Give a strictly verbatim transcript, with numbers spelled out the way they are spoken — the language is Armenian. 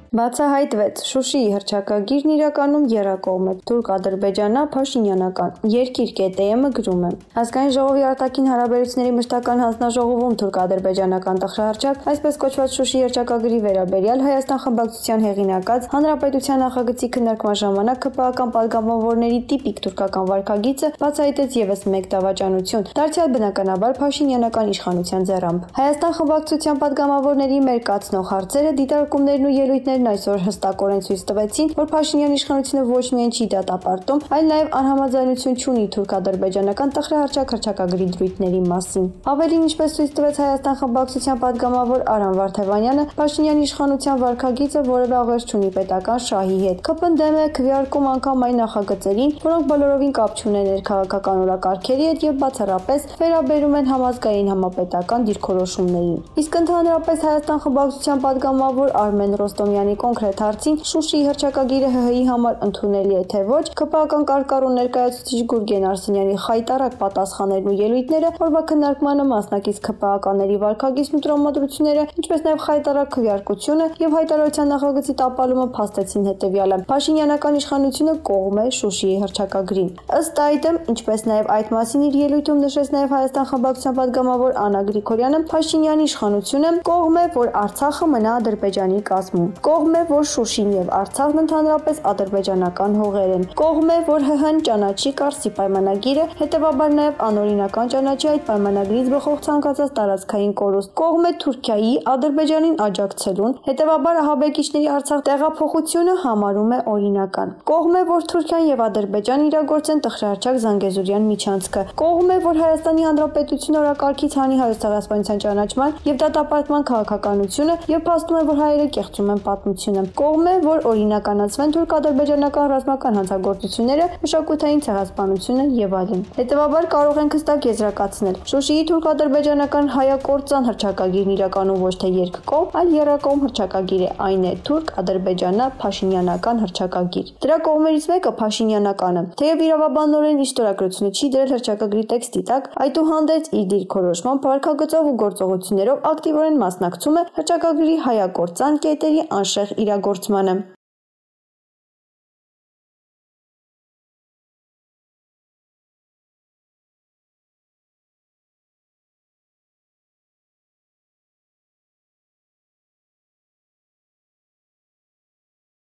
Բացահայտվեց Շուշիի հռչակագիրն իրականում եռակողմ է, թուրք-ադրբեջանա-փաշինյանական։ Երկիր կետ է-ը գրում է. Ազգային ժողովի արտաքին հարաբերությունների մշտական հանձնաժողովում թուրք-ադրբեջանական տխրահռչակ, այսպես կոչված Շուշիի հռչակագրի վերաբերյալ Հայաստան խմբակցության հեղինակած Հանրապետության նախագծի քննարկման ժամանակ ՔՊԱ-ական պատգամավորների տիպիկ թուրքական վարքագիծը բացահայտեց ևս մեկ դավաճանություն, դարձյալ բնականաբար փաշինյանական իշխանության ձեռամբ։ Հայաստան խմբակցության պատգամավորների մերկացնող հարցերը, դիտարկումներն ու ելույթներն այսօր հստակորեն ցույց տվեցին, որ Փաշինյանի իշխանությունը ոչ միայն չի դատապարտում, այլ նաև անհամաձայնություն չունի թուրք-ադրբեջանական տխրահռչակ հռչակագրի դրույթների մասին։ Ավելին, ինչպես ցույց տվեց Հայաստան խմբակցության պատգամավոր Արամ Վարդևանյանը, Փաշինյանի իշխանության վարքագիծը որևէ աղերս չունի պետական շահի հետ։ ՔՊ-ն դեմ է քվեարկում անգամ այն նախագծերին, որոնք բոլորովին կապ չունեն ներքաղաքական օրակարգերի հետ եւ բացառապես վերաբերում են համազգային համապետական դիրքորոշումներին։ Իսկ ընդհանրապես Հայաստան խմբակցության պատգամավոր Արմեն Ռոստոմյանի կոնկրետ հարցին Շուշիի հռչակագիրը ՀՀ-ի համար ընդունելի է թե ոչ, ՔՊԱ-ական կարգառու ներկայացուցիչ Գուրգեն Արսենյանի խայտառակ պատասխաններն ու ելույթները, որվա քննարկմանը մասնակից ՔՊԱ-ականների վարքագիծն ու տրամադրությունները, ինչպես նաև խայտառակ քվեարկությունը եւ հայտարարության նախագծի տապալումը փաստեցին հետեւյալը. Փաշինյանական իշխանությունը կողմ է Շուշիի հռչակագրին։ Ըստ այդմ, ինչպես նաև այդ մասին իր ելույթում նշեց նաև Հայաստան խմբակցության պատգամավոր Աննա Գրիգորյանը, Փաշինյանի իշխանությունը կողմ է, որ Արցախը մնա Ադրբեջանի կազմում, կողմ է, որ Շուշին եւ Արցախն ընդհանրապես ադրբեջանական հողեր են, կողմ է, որ ՀՀ-ն ճանաչի Կարսի պայմանագիրը, հետեւաբար նաև անօրինական ճանաչի այդ պայմանագրից բխող ցանկացած տարածքային կորուստ, կողմ է Թուրքիայի Ադրբեջանին աջակցելուն, հետեւաբար ահաբեկիչների Արցախ տեղափոխությունը համարում է օրինական, կողմ է, որ Թուրքիան եւ Ադրբեջանը իրագործեն տխրահռչակ Զանգեզուրյան միջանցքը, կողմ է, որ Հայաստանի Հանրապետությունը օրակարգից հանի Հայոց ցեղասպանության ճանաչման եւ դատապարտման քաղաքականությունը եւ փաստում է, որ հայերը կեղծում են պատմությունը, կողմ է, որ օրինականացվեն թուրք-ադրբեջանական ռազմական հանցագործությունները, մշակութային ցեղասպանությունը եւ այլն։ Հետեւաբար կարող ենք հստակ եզրակացնել. Շուշիի թուրք-ադրբեջանական հայակործան հռչակագիրն իրականում ոչ թե երկկողմ, այլ եռակողմ հռչակագիր է, այն է թուրք-ադրբեջանա-փաշինյանական հռչակագիր։ Դրա կողմերից մեկը Փաշինյանականը, թեև իրավաբանորեն իր ստորագրությունը չի դրել հռչակագրի տեքստի տակ, այդուհանդերձ իր դիրքորոշման վարքագծով ու գործողություններով ակտիվորեն մասնակցում է հռչակագրի հայակործան կետերի անշեղ իրագործմանը։